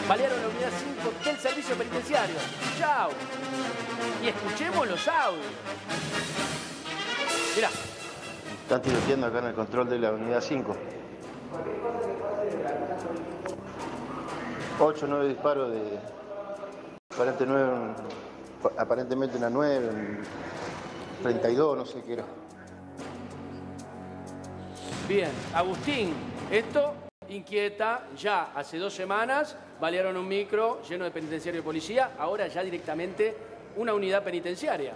balearon la unidad 5 del servicio penitenciario. ¡Chao! Y escuchemos los audios. Mirá. Están tiroteando acá en el control de la unidad 5. 8 o 9 disparos de aparentemente una 9, un 32, no sé qué era. Bien, Agustín, esto inquieta. Ya hace 2 semanas balearon un micro lleno de penitenciario y policía, ahora ya directamente una unidad penitenciaria.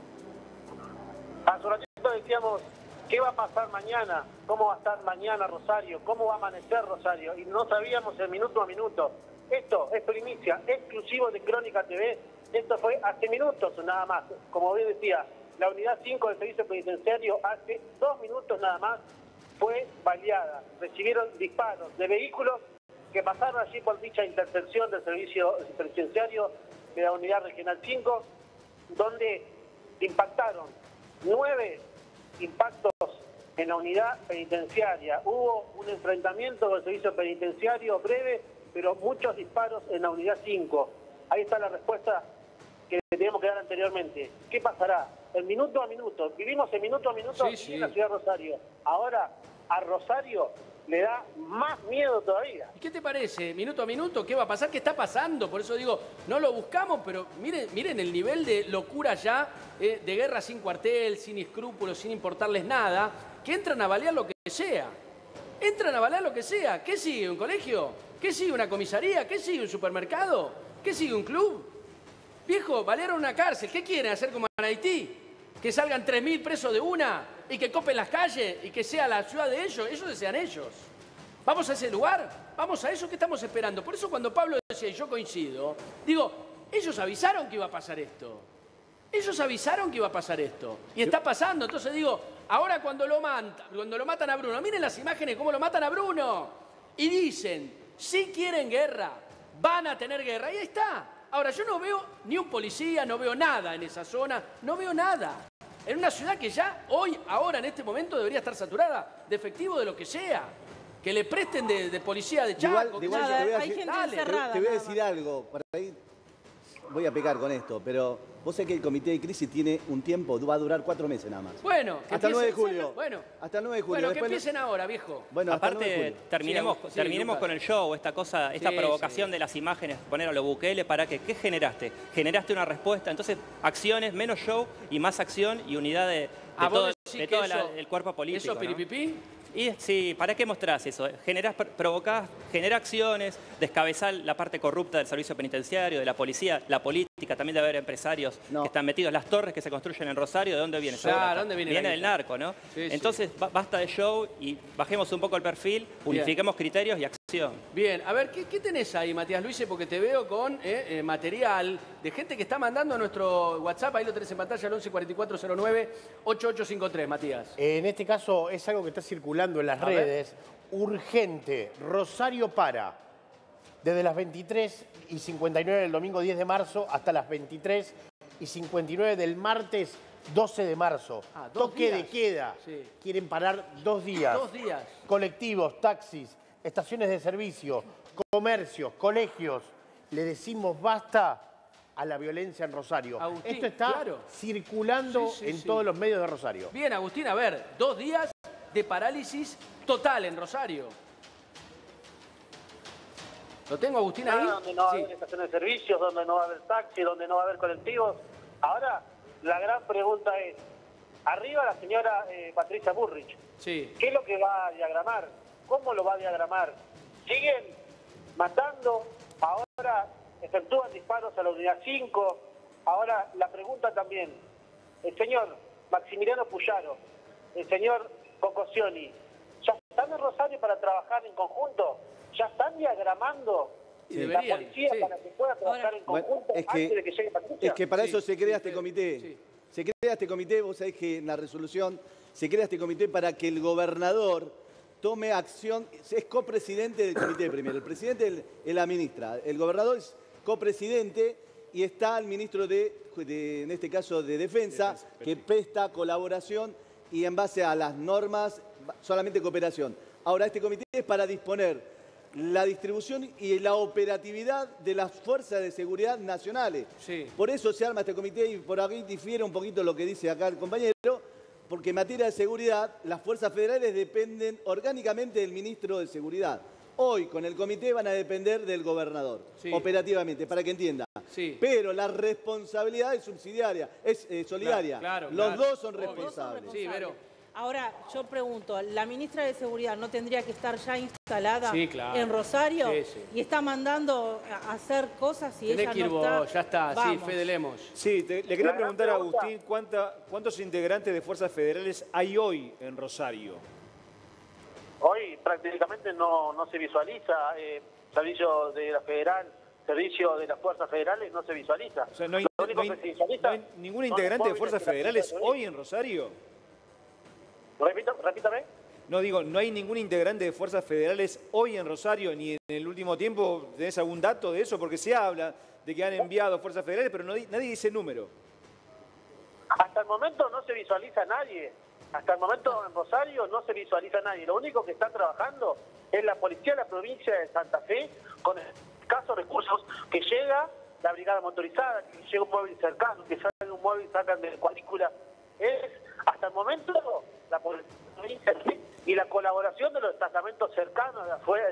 Hace un ratito decíamos, ¿qué va a pasar mañana? ¿Cómo va a estar mañana Rosario? ¿Cómo va a amanecer Rosario? Y no sabíamos el minuto a minuto. Esto es primicia, exclusivo de Crónica TV. Esto fue hace minutos nada más. Como bien decía, la unidad 5 del servicio penitenciario hace 2 minutos nada más fue baleada. Recibieron disparos de vehículos que pasaron allí por dicha intersección del servicio penitenciario de la unidad regional 5, donde impactaron 9 impactos en la unidad penitenciaria. Hubo un enfrentamiento del servicio penitenciario breve, pero muchos disparos en la unidad 5. Ahí está la respuesta que teníamos que dar anteriormente. ¿Qué pasará? El minuto a minuto. Vivimos el minuto a minuto aquí en la ciudad de Rosario. Ahora, a Rosario le da más miedo todavía. ¿Y qué te parece? Minuto a minuto, ¿qué va a pasar? ¿Qué está pasando? Por eso digo, no lo buscamos, pero miren el nivel de locura ya, de guerra sin cuartel, sin escrúpulos, sin importarles nada, que entran a balear lo que sea. Entran a balear lo que sea. ¿Qué sigue? ¿Un colegio? ¿Qué sigue? ¿Una comisaría? ¿Qué sigue? ¿Un supermercado? ¿Qué sigue? ¿Un club? Viejo, balearon una cárcel. ¿Qué quieren hacer como en Haití? ¿Que salgan 3.000 presos de una y que copen las calles y que sea la ciudad de ellos? Ellos desean ellos. ¿Vamos a ese lugar? ¿Vamos a eso? ¿Qué estamos esperando? Por eso cuando Pablo decía, y yo coincido, digo, ellos avisaron que iba a pasar esto. Ellos avisaron que iba a pasar esto. Y está pasando. Entonces digo, ahora cuando lo matan a Bruno, miren las imágenes cómo lo matan a Bruno. Y dicen, si quieren guerra, van a tener guerra. Y ahí está. Ahora, yo no veo ni un policía, no veo nada en esa zona, no veo nada. En una ciudad que ya hoy, ahora, en este momento, debería estar saturada de efectivo de lo que sea. Que le presten de policía de Chaco. Igual nada, hay gente encerrada. Te voy a decir algo, para ahí voy a pecar con esto, pero vos sabés que el comité de crisis tiene un tiempo, va a durar 4 meses nada más. Bueno, hasta el 9 de julio. Bueno, hasta el 9 de julio. Bueno, que empiecen ahora, viejo. Bueno, aparte, terminemos con el show, esta provocación de las imágenes, poner a los Bukele para que, ¿qué generaste? Generaste una respuesta, entonces acciones, menos show y más acción y unidad de todo el cuerpo político. ¿Eso piripipí? Y sí, ¿para qué mostrás eso? Provocás, genera acciones, descabezás la parte corrupta del servicio penitenciario, de la policía, la política, también debe haber empresarios que están metidos. Las torres que se construyen en Rosario, ¿de dónde viene? Claro, ¿dónde viene? Viene del narco, ¿no? Sí, entonces, basta de show y bajemos un poco el perfil, unifiquemos criterios y acción. Bien, a ver, ¿qué tenés ahí, Matías Luise? Porque te veo con material de gente que está mandando a nuestro WhatsApp, ahí lo tenés en pantalla, al 11 4409 8853, Matías. En este caso es algo que está circulando en las redes. Urgente, Rosario para desde las 23:59 del domingo 10 de marzo hasta las 23:59 del martes 12 de marzo. Toque de queda. Sí. Quieren parar 2 días. 2 días. Colectivos, taxis, estaciones de servicio, comercios, colegios. Le decimos basta a la violencia en Rosario. Agustín, esto está circulando en todos los medios de Rosario. Bien, Agustín, a ver, 2 días de parálisis total en Rosario. ¿Lo tengo, Agustín, ahí? Donde no va a haber estaciones de servicios, donde no va a haber taxis, donde no va a haber colectivos. Ahora, la gran pregunta es, arriba la señora Patricia Bullrich, ¿qué es lo que va a diagramar? ¿Cómo lo va a diagramar? ¿Siguen matando? Ahora efectúan disparos a la unidad 5. Ahora, la pregunta también, el señor Maximiliano Puyaro, el señor Cocosioni, ¿ya están en Rosario para trabajar en conjunto? ¿Ya están diagramando la policía para que pueda trabajar en conjunto antes de que llegue Patricia? Es que para eso se crea este comité. Se crea este comité, vos sabés que en la resolución se crea este comité para que el gobernador tome acción. Es copresidente del comité primero. El presidente es la ministra. El gobernador es copresidente y está el ministro en este caso de Defensa, que presta colaboración y en base a las normas solamente cooperación. Ahora, este comité es para disponer la distribución y la operatividad de las fuerzas de seguridad nacionales. Sí. Por eso se arma este comité y por aquí difiere un poquito lo que dice acá el compañero, porque en materia de seguridad las fuerzas federales dependen orgánicamente del ministro de Seguridad. Hoy con el comité van a depender del gobernador, Sí. operativamente, para que entienda. Sí. Pero la responsabilidad es subsidiaria, es solidaria. Claro, Los claro. dos son Obvio. responsables. Sí, Vero. Ahora, yo pregunto, ¿la ministra de Seguridad no tendría que estar ya instalada Sí, claro. en Rosario? Sí, sí. Y está mandando a hacer cosas y Tenés ella que ir no vos, está. ya está. Sí, Vamos. Fede Lemos. Sí, le quería gran preguntar a pregunta. Agustín cuántos integrantes de fuerzas federales hay hoy en Rosario. Hoy prácticamente no se visualiza servicio de la federal, servicio de las fuerzas federales no se visualiza. O sea, no hay, Lo único no hay- que se visualiza no hay ningún son integrante de móviles fuerzas que la federales Fuerza de hoy en Rosario. Repítame. No digo, no hay ningún integrante de fuerzas federales hoy en Rosario, ni en el último tiempo. ¿Tenés algún dato de eso? Porque se habla de que han enviado fuerzas federales, pero nadie dice número. Hasta el momento no se visualiza nadie. Hasta el momento en Rosario no se visualiza nadie. Lo único que está trabajando es la policía de la provincia de Santa Fe con escasos recursos, que llega la brigada motorizada, que llega un móvil cercano, que sale un móvil, sacan de cuadrícula. Es hasta el momento la policía de la provincia de Santa Fe y la colaboración de los destacamentos cercanos de afuera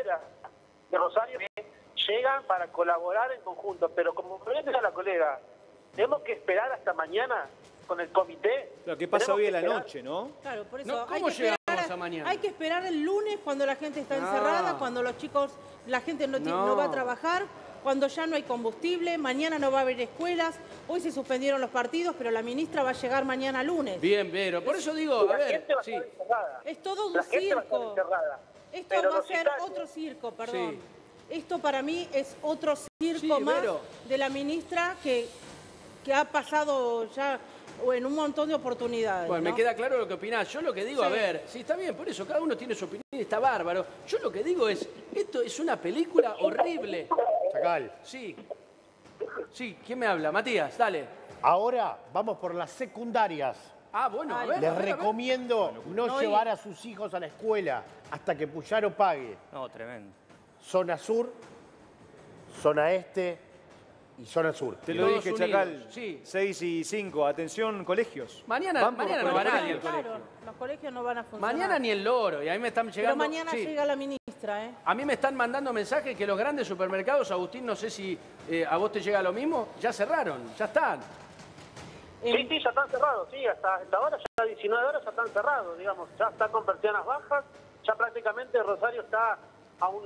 de Rosario, que llegan para colaborar en conjunto. Pero como bien decía la colega, tenemos que esperar hasta mañana con el comité. Lo que pasa Tenemos hoy que a la esperar. noche, ¿no? Claro, por eso No, ¿cómo llegamos a mañana? Hay que esperar el lunes cuando la gente está No. encerrada, cuando los chicos, la gente no va a trabajar, cuando ya no hay combustible, mañana no va a haber escuelas, hoy se suspendieron los partidos, pero la ministra va a llegar mañana lunes. Bien, Vero. Por eso digo, a La ver. gente va a Sí. estar encerrada. Es todo un La gente va a estar circo. encerrada. Esto Pero va a los ser sicarios- otro circo, perdón. Sí. Esto para mí es otro circo Sí, más Vero. de la ministra que ha pasado ya en un montón de oportunidades. Bueno, ¿no? me queda claro lo que opinás. Yo lo que digo, a Sí. ver, sí, está bien, por eso cada uno tiene su opinión y está bárbaro. Yo lo que digo es, esto es una película horrible. Chacal. Sí. Sí, ¿quién me habla? Matías, dale. Ahora vamos por las secundarias. Ah, bueno, a ver. Les a ver, a ver. recomiendo no llevar a sus hijos a la escuela hasta que Puyaro pague. No, tremendo. Zona sur, zona este y zona sur. Te lo Todos dije, unidos, Chacal. sí. 6 y 5. Atención, colegios. Mañana Van por no los va colegios. nadie al Claro, colegio. los colegios no van a funcionar. Mañana ni el loro, y a mí me están Pero llegando... mañana sí. llega la ministra, ¿eh? A mí me están mandando mensajes que los grandes supermercados, Agustín, no sé si a vos te llega lo mismo, ya cerraron, ya están. Sí, ya están cerrados, sí, hasta ahora, ya a 19 horas ya están cerrados, digamos, ya está con persianas bajas, ya prácticamente Rosario está a un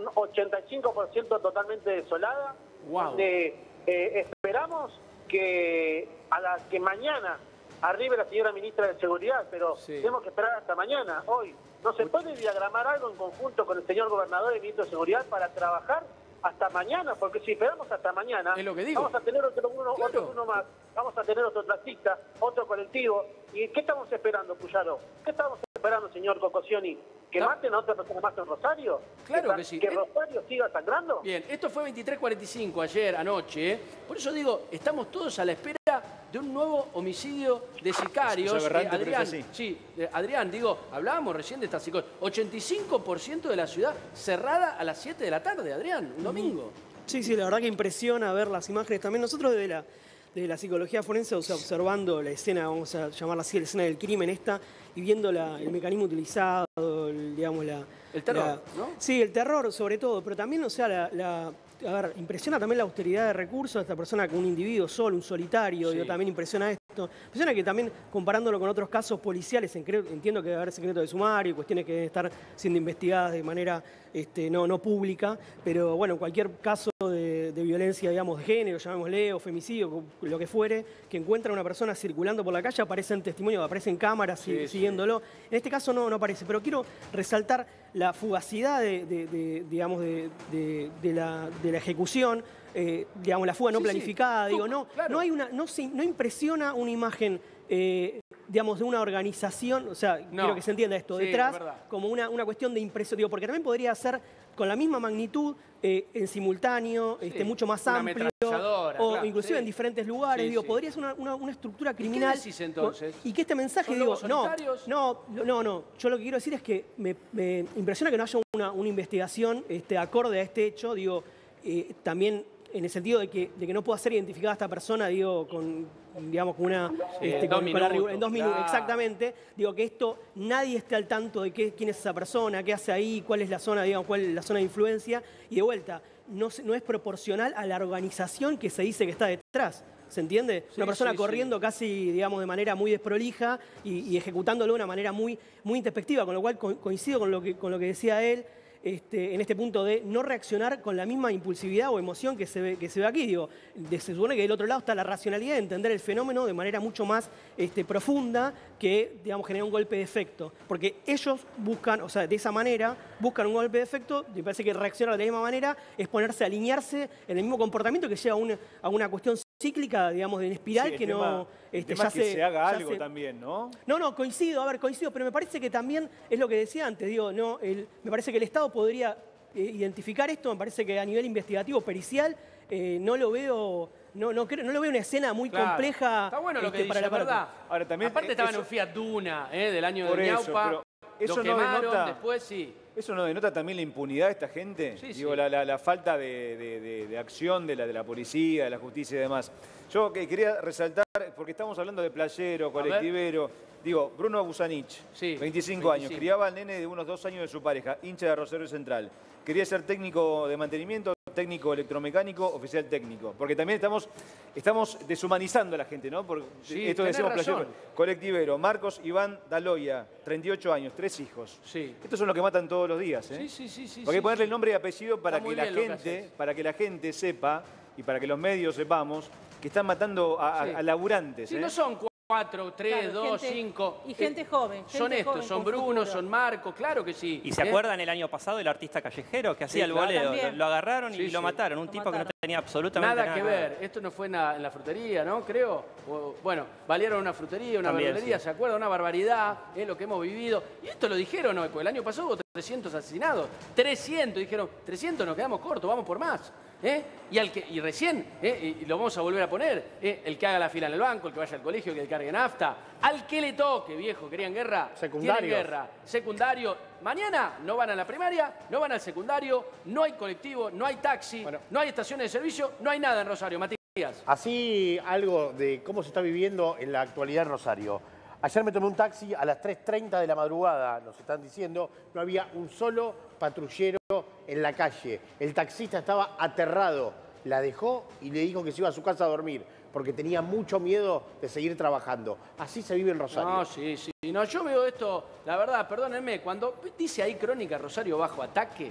85% totalmente desolada. Guau. Donde, esperamos que que mañana arribe la señora ministra de Seguridad, pero Sí. tenemos que esperar hasta mañana, hoy. No se puede diagramar algo en conjunto con el señor gobernador y ministro de Seguridad para trabajar hasta mañana, porque si esperamos hasta mañana, Es lo que digo. vamos a tener otro uno más, vamos a tener otro taxista, otro colectivo. ¿Y qué estamos esperando, Puyaro? ¿Qué estamos esperando, señor Cocosioni? ¿Que No. maten a otra persona más en Rosario? Claro que sí. ¿Que Rosario siga sangrando? Bien, esto fue 23:45 ayer, anoche. Por eso digo, estamos todos a la espera de un nuevo homicidio de sicarios. Es aberrante, pero Adrián, es así. sí, Adrián, digo, hablábamos recién de esta psicosis. 85% de la ciudad cerrada a las 7 de la tarde, Adrián, un domingo. Sí, sí, la verdad que impresiona ver las imágenes. También nosotros desde la psicología forense, o sea, observando la escena, vamos a llamarla así, la escena del crimen esta, y viendo el mecanismo utilizado, digamos, El terror, ¿no? Sí, el terror sobre todo, pero también, o sea, a ver, impresiona también la austeridad de recursos de esta persona con un individuo solo, un solitario, Sí. digo, también impresiona esto. Impresiona que también, comparándolo con otros casos policiales, entiendo que debe haber secreto de sumario, cuestiones que deben estar siendo investigadas de manera no pública, pero bueno, cualquier caso de violencia, digamos, de género, llamémosle, o femicidio, lo que fuere, que encuentra a una persona circulando por la calle, aparecen testimonios, aparecen cámaras siguiéndolo. En este caso no aparece, pero quiero resaltar la fugacidad digamos, de la ejecución, digamos, la fuga no Sí, sí. planificada, digo, Claro. no impresiona una imagen, digamos, de una organización, o sea, No. quiero que se entienda esto, Sí, detrás, es verdad. como una cuestión de impresión, digo, porque también podría ser con la misma magnitud, en simultáneo, Sí, mucho más una amplio, ametralladora, o claro, inclusive sí. en diferentes lugares, Sí, digo, sí. podría ser una estructura ¿Y qué criminal. decís entonces? Y que este mensaje, ¿Son digo, lobos solitarios? no, yo lo que quiero decir es que me impresiona que no haya una investigación acorde a este hecho, digo, también en el sentido de que no pueda ser identificada esta persona, digo, con una... en 2 minutos. En 2 minutos, Claro. exactamente. Digo, que esto, nadie esté al tanto de quién es esa persona, qué hace ahí, cuál es la zona, digamos, cuál es la zona de influencia. Y de vuelta, no es proporcional a la organización que se dice que está detrás. ¿Se entiende? Sí, Una persona sí, corriendo sí. casi, digamos, de manera muy desprolija y ejecutándolo de una manera muy, muy introspectiva, con lo cual coincido con lo que decía él. En este punto de no reaccionar con la misma impulsividad o emoción que se ve aquí. Digo, se supone que del otro lado está la racionalidad de entender el fenómeno de manera mucho más profunda que, digamos, generar un golpe de efecto. Porque ellos buscan, o sea, de esa manera, buscan un golpe de efecto, y me parece que reaccionar de la misma manera es ponerse a alinearse en el mismo comportamiento que lleva a una cuestión cíclica, digamos, en espiral, Sí, que no... el tema es que se haga algo también, ¿no? No, coincido, pero me parece que también es lo que decía antes, digo, me parece que el Estado podría identificar esto, me parece que a nivel investigativo, pericial, no lo veo una escena muy compleja. Está bueno lo que dice, para la verdad. Ahora, también Aparte estaba en un Fiat Duna, del año Por de eso, Ñaupa. pero eso Lo no quemaron, denota- después sí. ¿Eso no denota también la impunidad de esta gente? Sí, Digo, sí. la falta de acción de la policía, de la justicia y demás. Yo quería resaltar, porque estamos hablando de playero, colectivero. Digo, Bruno Busanich, Sí, 25 años, 25. criaba al nene de unos 2 años de su pareja, hincha de Rosario Central. Quería ser técnico de mantenimiento, técnico electromecánico, oficial técnico. Porque también estamos deshumanizando a la gente, ¿no? Porque Sí, esto tenés decimos razón. playero. Colectivero, Marcos Iván Daloya, 38 años, 3 hijos. Sí. Estos son los que matan todos los días, ¿eh? Sí. Porque hay que ponerle nombre y apellido para Está muy que la bien lo que gente, haces. para que la gente sepa y para que los medios sepamos que están matando Sí. a laburantes. Sí, ¿eh? no son 4, 3, Claro, 2, gente- 5. y gente joven, Son gente estos, joven son con Bruno, futuro. son Marcos, claro que sí. ¿Y se acuerdan el año pasado del artista callejero que hacía el claro. boleo? También. Lo agarraron y Sí, lo sí. mataron. Un Lo tipo que no mataron. tenía absolutamente Nada nada que ver. Esto no fue en la frutería, ¿no? Creo. Bueno, valieron una frutería, una También, verdulería, sí. ¿se acuerda? Una barbaridad, lo que hemos vivido. Y esto lo dijeron, ¿no? Porque el año pasado hubo 300 asesinados. 300, dijeron, 300 nos quedamos cortos, vamos por más. Y recién, y lo vamos a volver a poner, el que haga la fila en el banco, el que vaya al colegio, el que cargue nafta, al que le toque, viejo, querían guerra, Secundarios. tienen guerra. Secundario, mañana no van a la primaria, no van al secundario, no hay colectivo, no hay taxi, Bueno. no hay estaciones de servicio, no hay nada en Rosario, Matías. Así algo de cómo se está viviendo en la actualidad en Rosario. Ayer me tomé un taxi a las 3:30 de la madrugada, nos están diciendo, no había un solo patrullero en la calle. El taxista estaba aterrado, la dejó y le dijo que se iba a su casa a dormir, porque tenía mucho miedo de seguir trabajando. Así se vive en Rosario. No, sí. No, yo veo esto, la verdad, perdónenme, cuando dice ahí Crónica Rosario bajo ataque,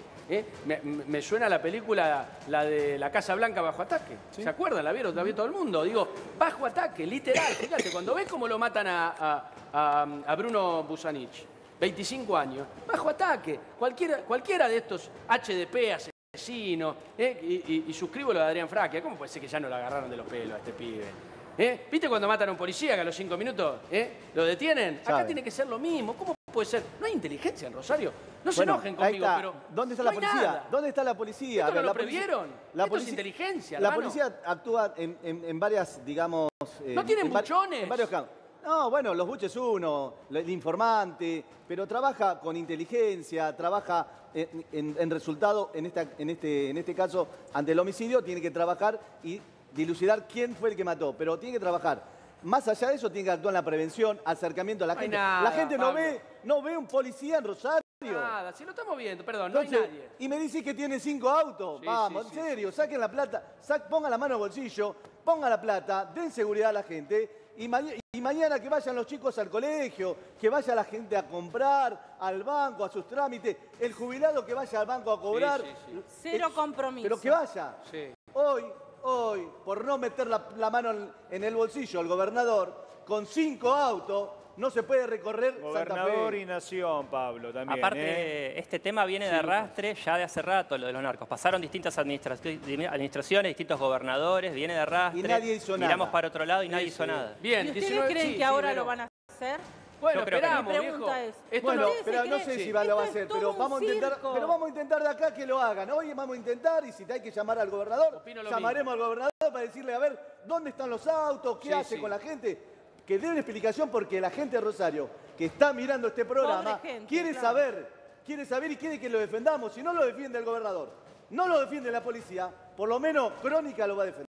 me suena la película, la de la Casa Blanca bajo ataque. ¿Se acuerdan? ¿La vieron? ¿La vio todo el mundo? Digo, bajo ataque, literal. Fíjate, cuando ves cómo lo matan a Bruno Busanich, 25 años, bajo ataque. Cualquiera de estos HDP, asesinos, y suscribo lo de Adrián Fraquia. ¿Cómo puede ser que ya no lo agarraron de los pelos a este pibe? ¿Viste cuando matan a un policía que a los 5 minutos lo detienen? Acá Sabe. tiene que ser lo mismo. ¿Cómo puede ser? No hay inteligencia en Rosario. No se Bueno, enojen ahí conmigo, está. pero ¿Dónde está no la hay policía? nada. ¿Dónde está la policía? ¿Esto no lo la policía- previeron? Esto es inteligencia, La hermano. policía actúa en varias, digamos... ¿No tienen en va- buchones? En varios campos. No, bueno, los buches uno, el informante, pero trabaja con inteligencia, trabaja en resultado, en este caso, ante el homicidio, tiene que trabajar y dilucidar quién fue el que mató, pero tiene que trabajar. Más allá de eso, tiene que actuar en la prevención, acercamiento a la No hay gente. nada, La gente Pablo. no ve un policía en Rosario. Nada, si lo estamos viendo, perdón, Entonces, no hay nadie. y me dice que tiene 5 autos. Sí, Vamos, sí, en sí, serio, saquen la plata, pongan la mano al bolsillo, pongan la plata, den seguridad a la gente y mañana que vayan los chicos al colegio, que vaya la gente a comprar, al banco, a sus trámites, el jubilado que vaya al banco a cobrar. Sí. Cero compromiso. Pero que vaya. Sí. Hoy, por no meter la mano en el bolsillo al gobernador, con 5 autos, no se puede recorrer Santa Gobernador Fe. y nación, Pablo, también. Aparte, este tema viene de arrastre ya de hace rato, lo de los narcos. Pasaron distintas administraciones, distintos gobernadores, viene de arrastre. Y nadie hizo nada. Miramos para otro lado y nadie hizo nada. Bien, ¿Y ustedes 19 creen sí, que sí, ahora pero- lo van a hacer? Bueno, Yo creo que no. esperamos, Mi viejo. pregunta es, Esto Bueno, ¿ustedes pero se no creen? sé si Sí. lo va a Esto hacer, es todo pero un vamos a intentar de acá que lo hagan. Hoy vamos a intentar, y si hay que llamar al gobernador, Opino lo llamaremos al gobernador para decirle, a ver, ¿dónde están los autos? ¿Qué Sí, hace sí. con la gente? Que dé una explicación porque la gente de Rosario que está mirando este programa Pobre gente, quiere claro. saber quiere saber y quiere que lo defendamos. Si no lo defiende el gobernador, no lo defiende la policía, por lo menos Crónica lo va a defender.